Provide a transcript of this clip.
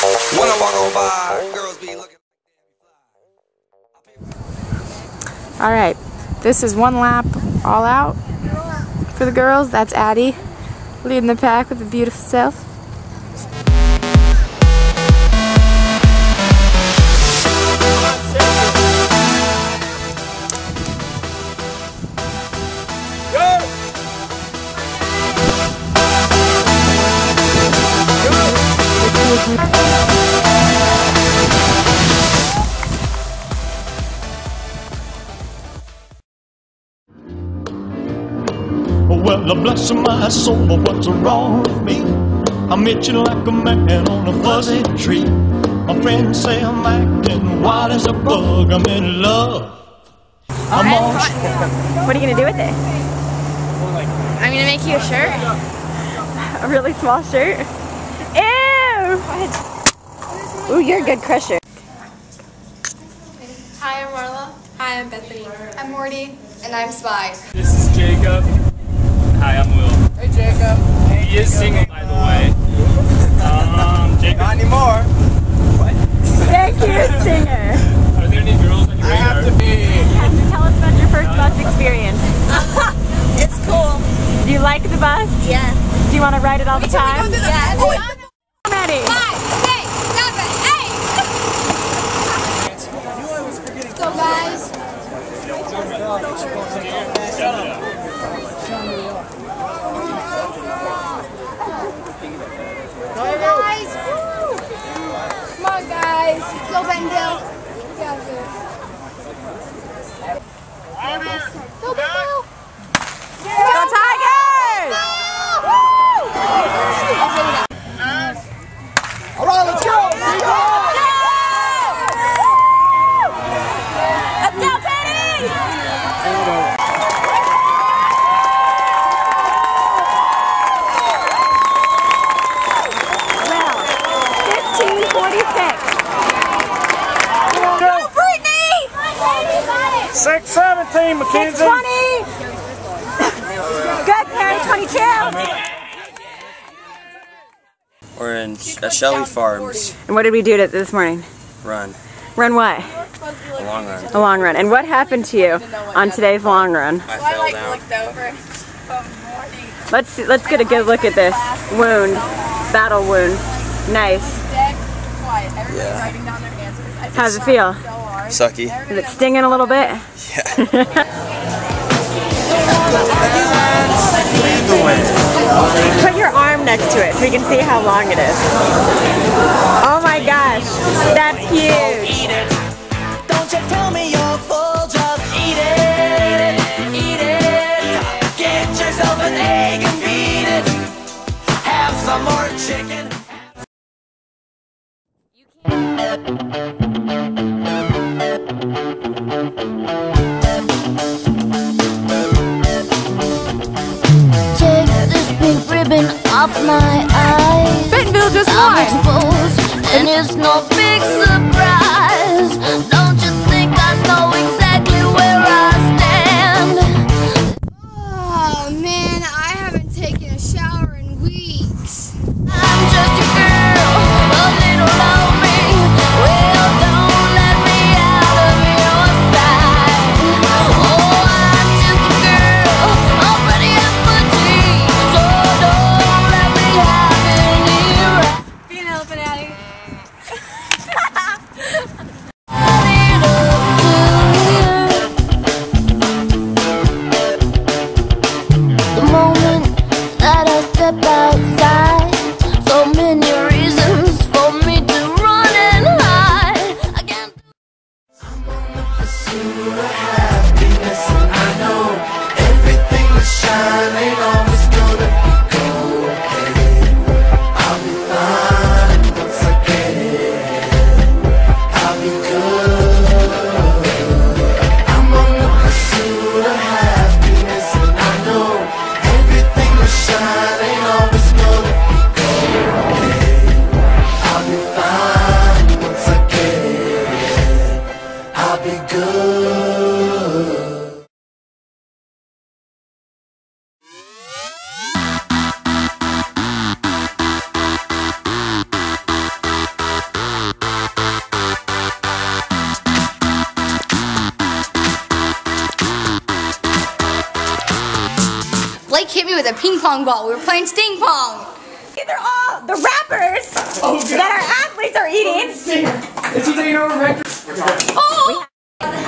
When I walk on by, girls be looking. All right, this is one lap all out for the girls. That's Addie leading the pack with a beautiful self. Well, bless my soul, but what's wrong with me? I'm itching like a man on a fuzzy tree. My friends say I'm acting wild as a bug. I'm in love. I'm on. What are you gonna do with it? I'm gonna make you a shirt. A really small shirt? Ew! Ooh, you're a good crusher. Hi, I'm Marla. Hi, I'm Bethany. I'm Morty. And I'm Spy. This is Jacob. Hi, I'm Will. Hey, Jacob. Hey, he is single, by the way. Jacob. Not anymore. What? Thank you, singer. Are there any girls on your radar? I have to be. Can you tell us about your first bus experience? It's cool. Do you like the bus? Yeah. Do you want to ride it all the time? Yeah. I'm ready. 5, 6, 7, 8. Let's go, guys. Guys, come on, guys. Go, Bendel. Yeah, good. Go, Bendel. Go Tigers! All right, let's go. Let's go, Penny! Well, 15:46. Go, Brittany! 6:17, Mackenzie. 6:20. Good, Perry, 22. We're in Shelley Farms. And what did we do this morning? Run. Run what? A long run. A long run. And what happened to you on today's long run? I fell down. Let's get a good look at this wound. Battle wound. Nice. Yeah. How's it feel? Sucky. Is it stinging a little bit? Yeah. Put your arm next to it so you can see how long it is. Oh my gosh, that's huge. Don't you tell me you're full, just eat it, eat it. Get yourself an egg and beat it. Have some more chicken. Take this pink ribbon off my eyes. Bentonville just I'm won. exposed, and it's no big surprise. Don't you think I know exactly where I stand? Oh, man, I haven't taken a shower in weeks. I'm just a girl, a little lonely. Well, don't let me out of your sight. Oh, I'm just a girl, already at my dreams. So don't let me have any right. Be an elephant, Addie. The moment that I step outside, so many reasons for me to run and hide. I can't. I'm on the pursuit of happiness, and I know everything that shine ain't always gonna go. Hey, I'll be fine once I Blake hit me with a ping pong ball. We were playing sting pong. They're all the rappers that our athletes are eating. Is he taking over, Vector? Oh!